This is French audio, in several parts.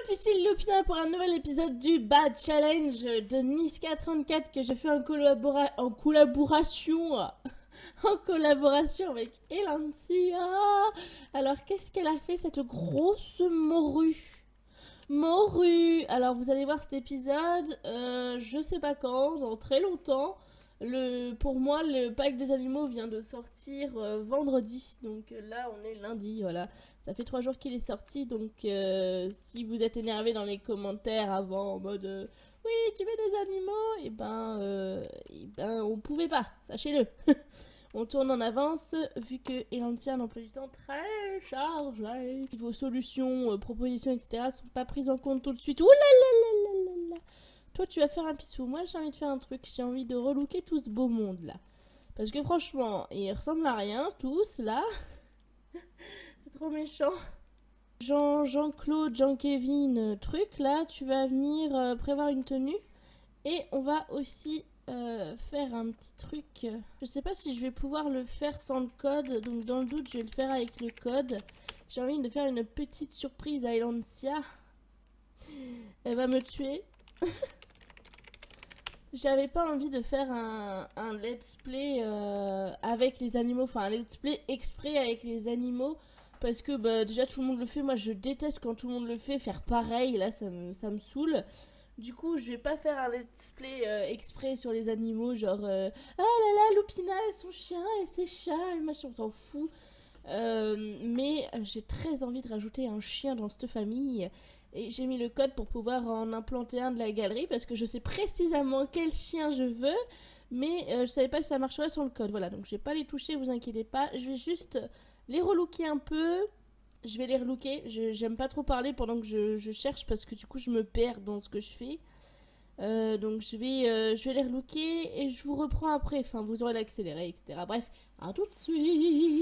ici Lupina pour un nouvel épisode du Bad Challenge de Niska34 que je fais en collaboration avec Elancia. Alors qu'est-ce qu'elle a fait cette grosse morue? Alors vous allez voir cet épisode, je sais pas quand, dans très longtemps. Pour moi, le pack des animaux vient de sortir vendredi, donc là on est lundi, voilà. Ça fait 3 jours qu'il est sorti, donc si vous êtes énervé dans les commentaires avant en mode oui tu mets des animaux, et ben on pouvait pas, sachez-le. On tourne en avance vu que Elancia a un emploi du temps très chargé. Vos solutions, propositions, etc. sont pas prises en compte tout de suite. Ouh là là là là là là. Toi tu vas faire un pissou, moi j'ai envie de faire un truc, j'ai envie de relooker tout ce beau monde là. Parce que franchement, ils ressemblent à rien tous là. C'est trop méchant. Jean-Claude, Jean-Kevin, truc là, tu vas venir prévoir une tenue. Et on va aussi faire un petit truc. Je sais pas si je vais pouvoir le faire sans le code, donc dans le doute je vais le faire avec le code. J'ai envie de faire une petite surprise à Elancia. Elle va me tuer. J'avais pas envie de faire un let's play avec les animaux, enfin un let's play exprès avec les animaux, parce que bah, déjà tout le monde le fait, moi je déteste quand tout le monde le fait, faire pareil, là ça me saoule. Du coup je vais pas faire un let's play exprès sur les animaux, genre ah là là Lupina et son chien et ses chats et machin, on s'en fout. Mais j'ai très envie de rajouter un chien dans cette famille. Et j'ai mis le code pour pouvoir en implanter un de la galerie parce que je sais précisément quel chien je veux, mais je savais pas si ça marcherait sans le code. Voilà, donc je vais pas les toucher, vous inquiétez pas. Je vais juste les relooker un peu. Je vais les relooker. J'aime pas trop parler pendant que je cherche parce que du coup je me perds dans ce que je fais. Donc je vais les relooker et je vous reprends après. Enfin, vous aurez l'accéléré, etc. Bref, à tout de suite.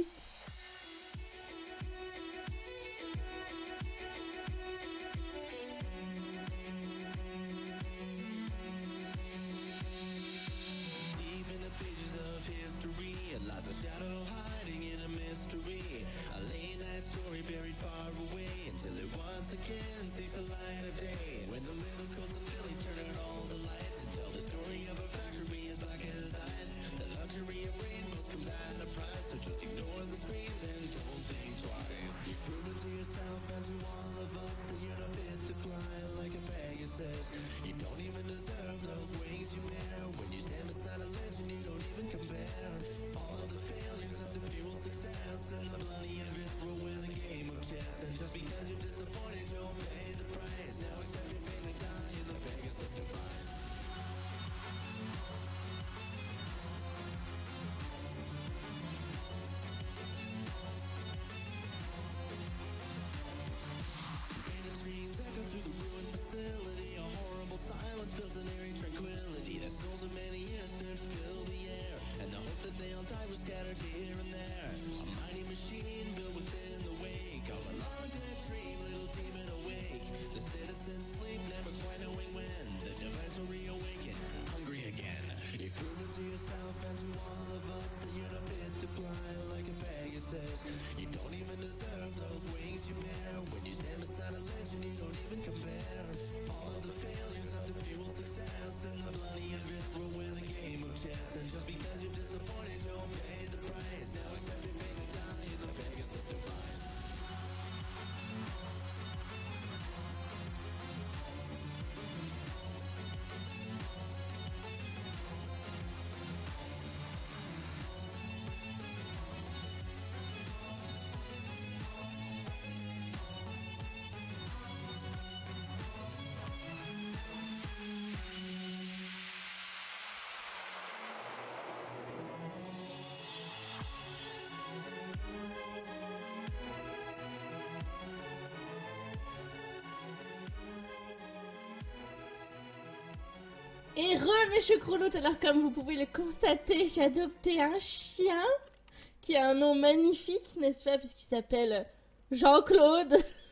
Et mes choucrouloutes, alors comme vous pouvez le constater, j'ai adopté un chien qui a un nom magnifique, n'est-ce pas, puisqu'il s'appelle Jean-Claude.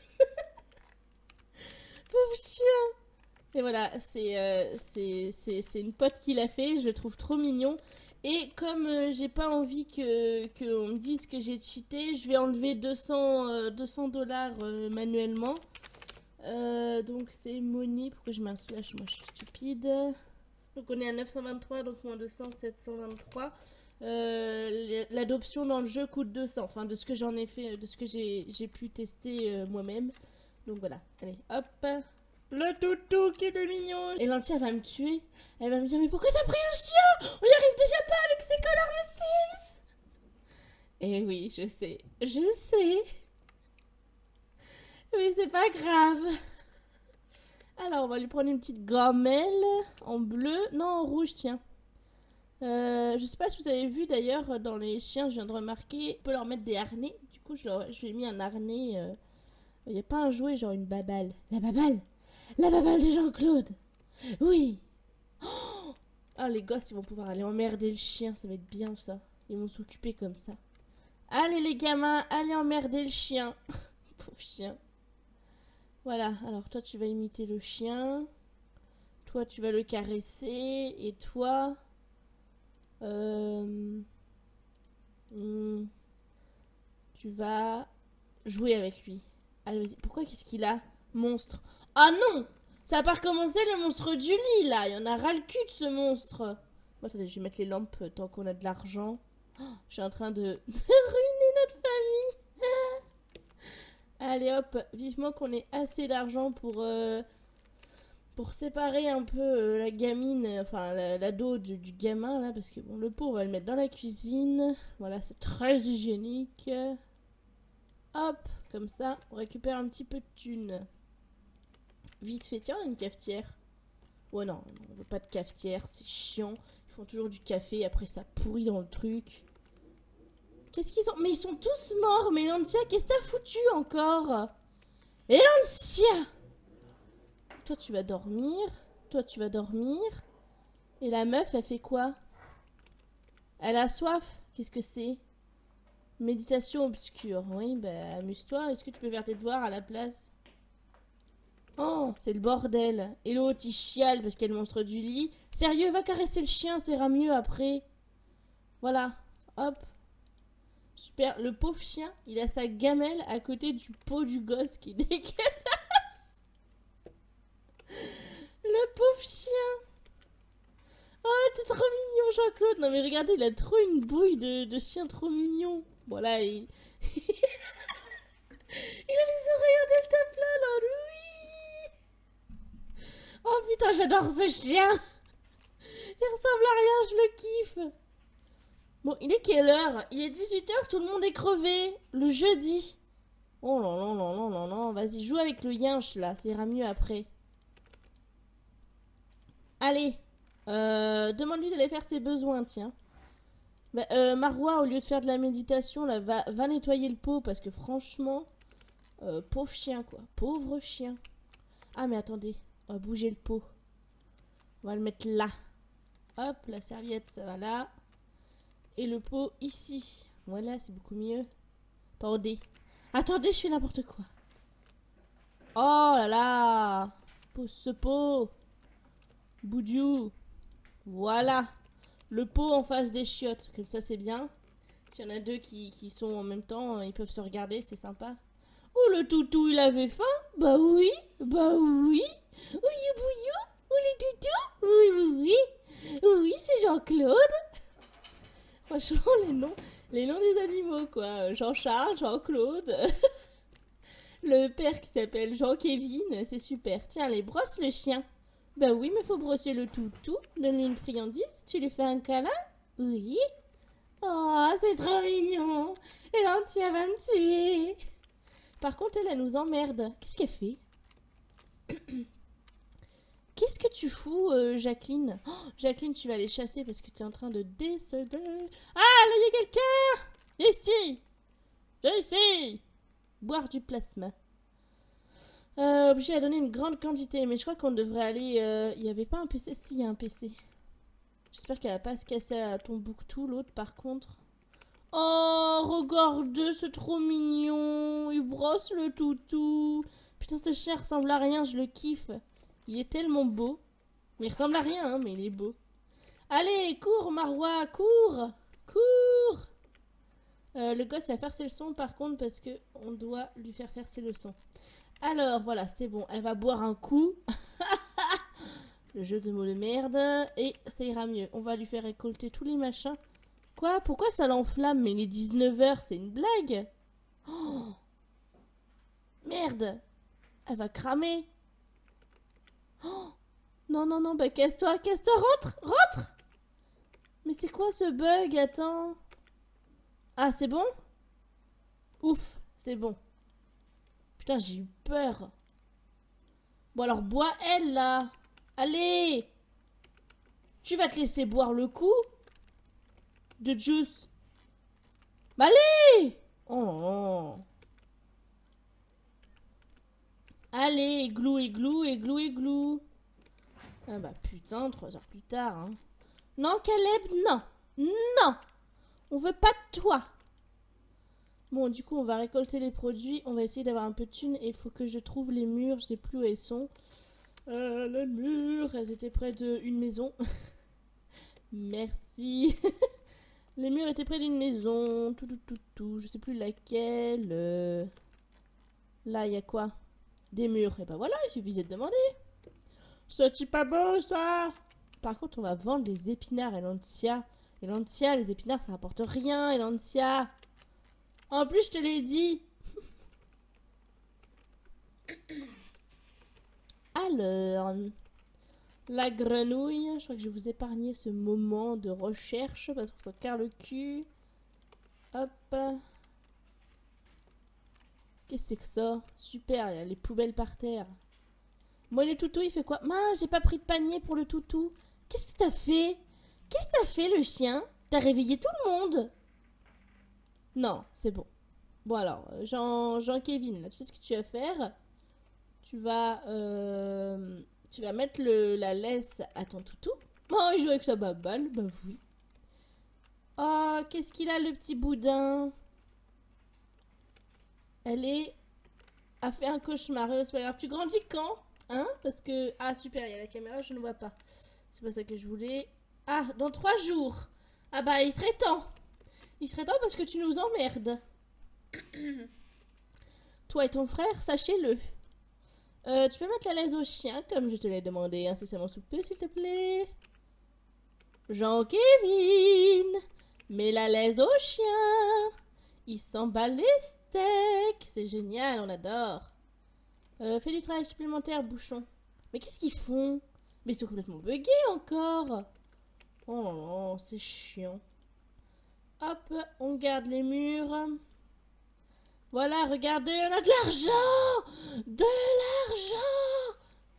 Pauvre chien. Et voilà, c'est une pote qui l'a fait, je le trouve trop mignon. Et comme j'ai pas envie qu'on me dise que j'ai cheaté, je vais enlever 200 $ manuellement. Donc c'est Moni. Pourquoi je mets un slash? Moi je suis stupide. Donc on est à 923, donc moins 200, 723. L'adoption dans le jeu coûte 200. Enfin, de ce que j'en ai fait, de ce que j'ai pu tester moi-même. Donc voilà, allez, hop. Le toutou qui est mignon. Et Lanty, elle va me tuer. Elle va me dire, mais pourquoi t'as pris un chien? On y arrive déjà pas avec ces connards de Sims. Et oui, je sais. Je sais. Mais c'est pas grave. Alors, on va lui prendre une petite gamelle en bleu. Non, en rouge, tiens. Je sais pas si vous avez vu d'ailleurs, dans les chiens, je viens de remarquer, on peut leur mettre des harnais. Du coup, je lui ai mis un harnais. Il n'y a pas un jouet, genre une babale. La babale. La babale de Jean-Claude. Oui. Oh, ah, les gosses, ils vont pouvoir aller emmerder le chien. Ça va être bien, ça. Ils vont s'occuper comme ça. Allez, les gamins, allez emmerder le chien. Pauvre chien. Voilà, alors toi, tu vas imiter le chien. Toi, tu vas le caresser. Et toi... tu vas jouer avec lui. Allez, vas-y. Pourquoi qu'est-ce qu'il a? Monstre. Ah non! Ça va pas recommencer le monstre du lit, là. Il y en a ras le cul de ce monstre. Bon, attendez, je vais mettre les lampes tant qu'on a de l'argent. Oh, je suis en train de ruiner notre famille. Allez, hop. Vivement qu'on ait assez d'argent pour séparer un peu la gamine, enfin l'ado du gamin, là. Parce que, bon, le pot, on va le mettre dans la cuisine. Voilà, c'est très hygiénique. Hop, comme ça, on récupère un petit peu de thunes. Vite fait, tiens, on a une cafetière. Ouais, non, on veut pas de cafetière, c'est chiant. Ils font toujours du café, après ça pourrit dans le truc. Qu'est-ce qu'ils ont? Mais ils sont tous morts, mais Lancia, qu'est-ce que t'as foutu encore? Et Lancia! Toi, tu vas dormir. Toi, tu vas dormir. Et la meuf, elle fait quoi? Elle a soif? Qu'est-ce que c'est? Méditation obscure. Oui, bah, amuse-toi. Est-ce que tu peux faire tes devoirs à la place? Oh, c'est le bordel. Et l'autre, il chiale parce qu'il y a le monstre du lit. Sérieux, va caresser le chien, ça ira mieux après. Voilà. Hop. Super. Le pauvre chien, il a sa gamelle à côté du pot du gosse qui est dégueulasse. Le pauvre chien. Oh, t'es trop mignon, Jean-Claude. Non, mais regardez, il a trop une bouille de chien trop mignon. Bon, là, il... il a les oreilles en deltaplat, là. Oui. Oh, putain, j'adore ce chien. Il ressemble à rien, je le kiffe. Bon, il est quelle heure? Il est 18h, tout le monde est crevé. Le jeudi. Oh là là là là là là. Vas-y, joue avec le yinche, là. Ça ira mieux après. Allez. Demande-lui d'aller faire ses besoins, tiens. Bah, Marois, au lieu de faire de la méditation, là, va nettoyer le pot. Parce que franchement... pauvre chien, quoi. Pauvre chien. Ah, mais attendez. On va bouger le pot. On va le mettre là. Hop, la serviette, ça va là. Et le pot ici. Voilà, c'est beaucoup mieux. Attendez. Attendez, je fais n'importe quoi. Oh là là. Pose ce pot. Boudiou. Voilà. Le pot en face des chiottes. Comme ça, c'est bien. S'il y en a deux qui sont en même temps, ils peuvent se regarder, c'est sympa. Oh, le toutou, il avait faim? Bah oui. Bah oui. Ouillou bouillou. Ou les toutous? Oui, oui, oui. Oui, c'est Jean-Claude. Franchement, les noms des animaux, quoi. Jean-Charles, Jean-Claude. Le père qui s'appelle Jean-Kévin, c'est super. Tiens, allez, brosse le chien. Bah oui, mais faut brosser le toutou. Donne-lui une friandise. Tu lui fais un câlin? Oui. Oh, c'est trop mignon. Et l'entière va me tuer. Par contre, elle nous emmerde. Qu'est-ce qu'elle fait? Qu'est-ce que tu fous, Jacqueline? Oh, Jacqueline, tu vas aller chasser parce que tu es en train de décéder. Ah, là, il y a quelqu'un! Ici! Ici! Boire du plasma. Obligé à donner une grande quantité, mais je crois qu'on devrait aller... Il n'y avait pas un PC? Si, il y a un PC. J'espère qu'elle va pas se casser à Tombouctou, l'autre, par contre. Oh, regarde, c'est trop mignon. Il brosse le toutou. Putain, ce chien ressemble à rien, je le kiffe. Il est tellement beau. Il ressemble à rien, hein, mais il est beau. Allez, cours, Marois, cours. Cours. Le gosse va faire ses leçons, par contre, parce que on doit lui faire ses leçons. Alors, voilà, c'est bon. Elle va boire un coup. Le jeu de mots de merde. Et ça ira mieux. On va lui faire récolter tous les machins. Quoi? Pourquoi ça l'enflamme? Mais il est 19h, c'est une blague? Oh, merde! Elle va cramer. Oh, non, non, non, bah casse-toi, casse-toi, rentre, rentre! Mais c'est quoi ce bug? Attends. Ah, c'est bon? Ouf, c'est bon. Putain, j'ai eu peur. Bon, alors, bois elle, là. Allez! Tu vas te laisser boire le coup de juice. Bah, allez! Oh non. Allez, igloo, igloo, igloo, igloo. Ah bah putain, 3 heures plus tard, hein. Non, Caleb, non. Non! On veut pas de toi. Bon, du coup, on va récolter les produits. On va essayer d'avoir un peu de thunes. Et il faut que je trouve les murs. Je sais plus où elles sont. Les murs, elles étaient près d'une maison. Merci. Les murs étaient près d'une maison. Tout, tout, tout, tout. Je sais plus laquelle. Là, il y a quoi? Des murs. Et bah voilà, il suffisait de demander. C'est pas beau, ça. Par contre, on va vendre les épinards et l'antia. Et l'antia, les épinards, ça rapporte rien. Et l'antia. En plus, je te l'ai dit. Alors, la grenouille. Je crois que je vais vous épargner ce moment de recherche parce qu'on s'en carre le cul. Hop. Qu'est-ce que c'est que ça? Super, il y a les poubelles par terre. Moi, le toutou, il fait quoi? Mince, j'ai pas pris de panier pour le toutou. Qu'est-ce que t'as fait? Qu'est-ce que t'as fait, le chien? T'as réveillé tout le monde? Non, c'est bon. Bon alors, Jean-Kévin, là, tu sais ce que tu vas faire? Tu vas mettre la laisse à ton toutou. Oh, il joue avec sa baballe, bah oui. Oh, qu'est-ce qu'il a, le petit boudin? Elle a fait un cauchemar, c'est pas grave. Tu grandis quand? Hein? Parce que... Ah, super, il y a la caméra, je ne vois pas. C'est pas ça que je voulais. Ah, dans 3 jours. Ah bah, il serait temps. Il serait temps parce que tu nous emmerdes. Toi et ton frère, sachez-le. Tu peux mettre la laisse au chien, comme je te l'ai demandé incessamment sous peu, s'il te plaît. Jean-Kévin, mets la laisse au chien. Il s'emballe les steaks. C'est génial, on adore. Fais du travail supplémentaire, bouchon. Mais qu'est-ce qu'ils font? Mais ils sont complètement buggés encore. Oh non, non, c'est chiant. Hop, on garde les murs. Voilà, regardez, on a de l'argent! De l'argent!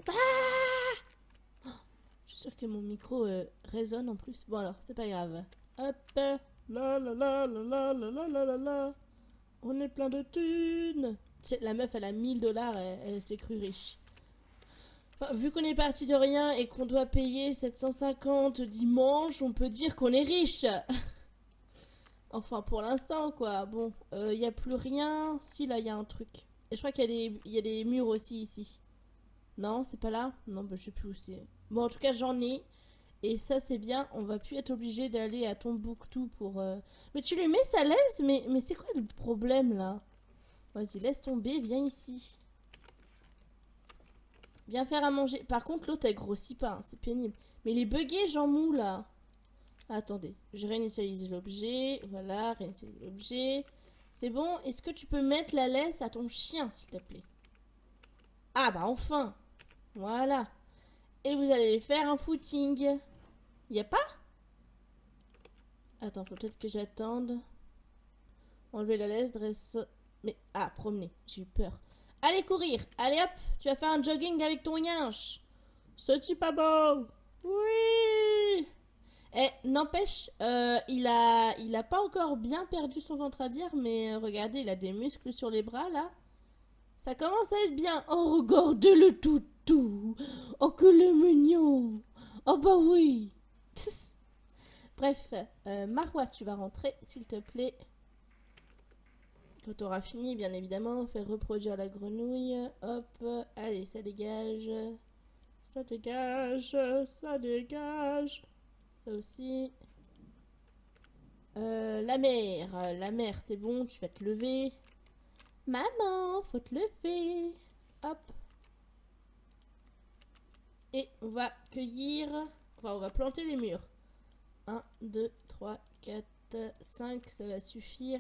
Ah! Je suis sûre que mon micro résonne en plus. Bon alors, c'est pas grave. Hop, la la la la la la la la la la. On est plein de thunes. La meuf, elle a 1000 $, elle s'est crue riche. Enfin, vu qu'on est parti de rien et qu'on doit payer 750 dimanche, on peut dire qu'on est riche. Enfin, pour l'instant, quoi. Bon, il n'y a plus rien. Si, là, il y a un truc. Et je crois qu'il y a des murs aussi, ici. Non, c'est pas là? Non, bah, je sais plus où c'est. Bon, en tout cas, j'en ai. Et ça, c'est bien. On va plus être obligé d'aller à Tombouctou pour... Mais tu lui mets sa laisse? Mais c'est quoi le problème, là? Vas-y, laisse tomber. Viens ici. Viens faire à manger. Par contre, l'autre, elle grossit pas. Hein, c'est pénible. Mais il est bugué, Jean Mou, là. Attendez, je réinitialise l'objet. Voilà, réinitialiser l'objet. C'est bon. Est-ce que tu peux mettre la laisse à ton chien, s'il te plaît? Ah, bah enfin. Voilà. Et vous allez faire un footing. Y a pas? Attends, faut peut-être que j'attende. Enlever la laisse, dresse... Mais, ah, promener. J'ai eu peur. Allez, courir. Allez, hop. Tu vas faire un jogging avec ton yinche. C'est pas beau. Oui. Eh, n'empêche, il a pas encore bien perdu son ventre à bière, mais regardez, il a des muscles sur les bras, là. Ça commence à être bien. Oh, regardez le toutou. Oh, que le mignon. Oh, bah oui. Bref, Marois, tu vas rentrer, s'il te plaît. Quand tu auras fini, bien évidemment, faire reproduire la grenouille. Hop, allez, ça dégage. Ça dégage, ça dégage. Ça aussi. La mère, c'est bon, tu vas te lever. Maman, faut te lever. hop. Et on va cueillir... Enfin, on va planter les murs. 1, 2, 3, 4, 5, ça va suffire.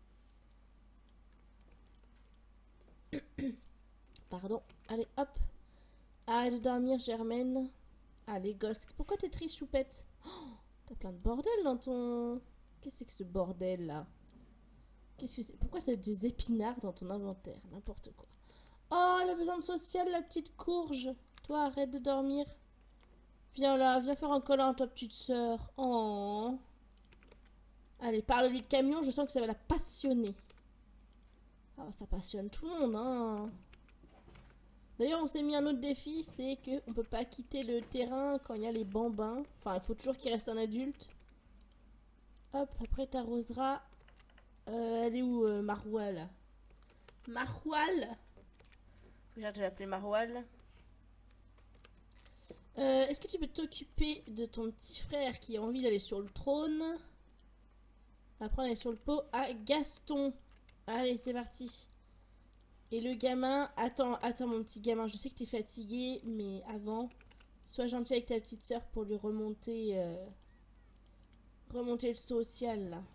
Pardon. Allez, hop. Arrête de dormir, Germaine. Allez, gosse. Pourquoi t'es triste, choupette? Oh, t'as plein de bordel dans ton... Qu'est-ce que c'est que ce bordel, là? Qu'est-ce que c'est? Pourquoi t'as des épinards dans ton inventaire? N'importe quoi. Oh, le besoin de social, la petite courge. Toi, arrête de dormir. Viens là, viens faire un câlin à ta petite sœur. Oh. Allez, parle-lui de camion, je sens que ça va la passionner. Ah, ça passionne tout le monde, hein. D'ailleurs, on s'est mis un autre défi, c'est qu'on peut pas quitter le terrain quand il y a les bambins. Enfin, il faut toujours qu'il reste un adulte. Hop, après t'arroseras. Elle est où, Marois, là? Maroual? Regarde, je vais l'appeler Maroual. Est-ce que tu peux t'occuper de ton petit frère qui a envie d'aller sur le trône? Après, on est sur le pot à Gaston. Allez, c'est parti. Et le gamin... Attends, mon petit gamin, je sais que t'es fatigué, mais avant, sois gentil avec ta petite sœur pour lui remonter... remonter le social, là.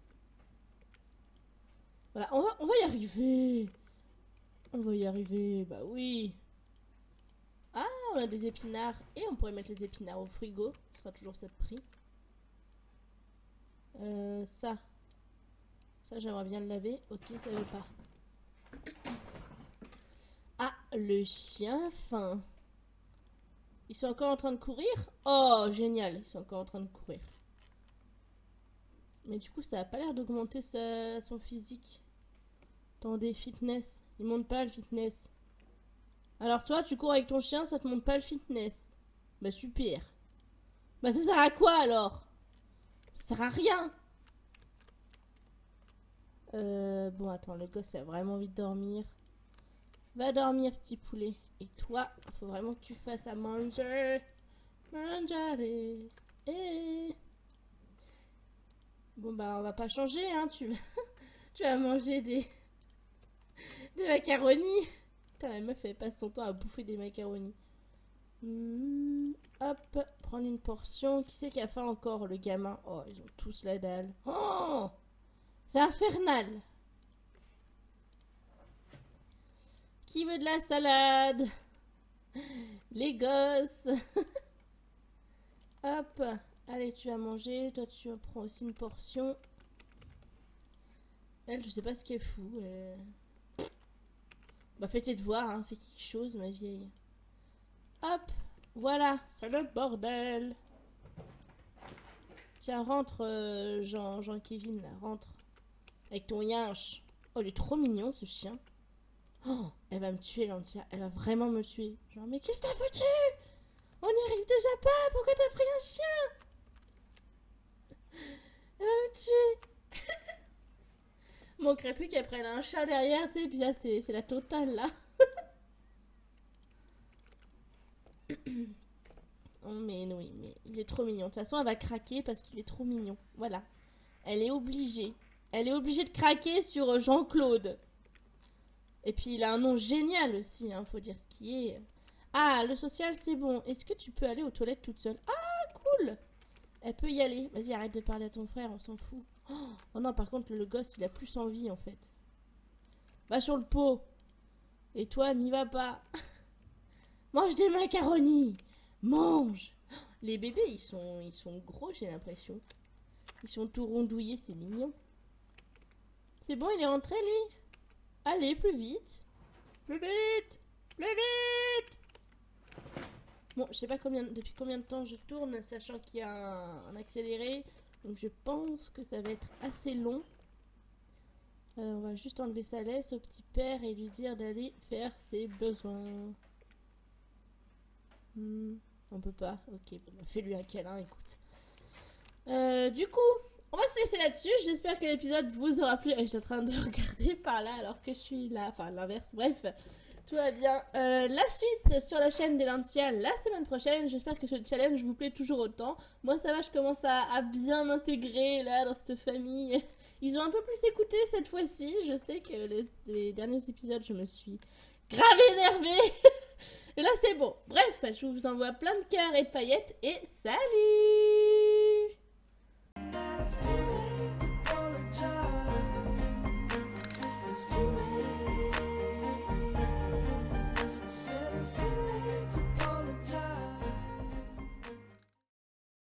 Voilà, on va y arriver. On va y arriver, bah oui. Ah, on a des épinards. Et on pourrait mettre les épinards au frigo. Ce sera toujours ça de prix. Ça. Ça, j'aimerais bien le laver. Ok, ça veut pas. Ah, le chien fin. Ils sont encore en train de courir? Oh, génial. Ils sont encore en train de courir. Mais du coup, ça a pas l'air d'augmenter son physique. Attendez, fitness. Il monte pas le fitness. Alors toi, tu cours avec ton chien, ça te monte pas le fitness. Bah super. Bah ça sert à quoi alors? Ça sert à rien. Bon, attends, le gosse a vraiment envie de dormir. Va dormir, petit poulet. Et toi, faut vraiment que tu fasses à manger. Mangiare. Eh. Bon bah on va pas changer, hein. Tu vas manger des macaronis. Putain, la meuf elle passe son temps à bouffer des macaronis. Hop, prendre une portion. Qui c'est qui a faim encore? Le gamin. Oh, ils ont tous la dalle. Oh, c'est infernal. Qui veut de la salade? Les gosses. Hop, allez, tu vas manger. Toi, tu prends aussi une portion. Elle, je sais pas ce qu'elle fout. Bah, fais tes devoirs, hein. Fais quelque chose, ma vieille. Hop, voilà, c'est le bordel. Tiens, rentre, Jean-Kévin, là, rentre. Avec ton yinche. Oh, il est trop mignon, ce chien. Oh, elle va me tuer, Lancia. Elle va vraiment me tuer. Genre, mais qu'est-ce que t'as foutu? On n'y arrive déjà pas. Pourquoi t'as pris un chien? Elle va me tuer. Manquerait plus qu'elle prenne un chat derrière, tu sais. Puis là, c'est la totale, là. Oh, mais oui, mais il est trop mignon. De toute façon, elle va craquer parce qu'il est trop mignon. Voilà. Elle est obligée. Elle est obligée de craquer sur Jean-Claude. Et puis, il a un nom génial aussi, hein, faut dire ce qui est. Ah, le social, c'est bon. Est-ce que tu peux aller aux toilettes toute seule? Ah, cool. Elle peut y aller. Vas-y, arrête de parler à ton frère, on s'en fout. Oh non, par contre, le gosse, il a plus envie, en fait. Va sur le pot. Et toi, n'y va pas. Mange des macaronis. Mange. Les bébés, ils sont gros, j'ai l'impression. Ils sont tout rondouillés, c'est mignon. C'est bon, il est rentré, lui? Allez, plus vite. Plus vite. Plus vite. Bon, je sais pas depuis combien de temps je tourne, sachant qu'il y a un accéléré. Donc je pense que ça va être assez long. On va juste enlever sa laisse au petit père et lui dire d'aller faire ses besoins. On peut pas. Ok, bon, fais-lui un câlin, écoute. Du coup, on va se laisser là-dessus. J'espère que l'épisode vous aura plu. Je suis en train de regarder par là alors que je suis là. Enfin, l'inverse. Bref, tout va bien. La suite sur la chaîne des Lancia la semaine prochaine. J'espère que ce challenge vous plaît toujours autant. Moi, ça va, je commence à bien m'intégrer là dans cette famille. Ils ont un peu plus écouté cette fois-ci. Je sais que les derniers épisodes, je me suis grave énervé. Et là, c'est bon. Bref, je vous envoie plein de cœurs et de paillettes et salut!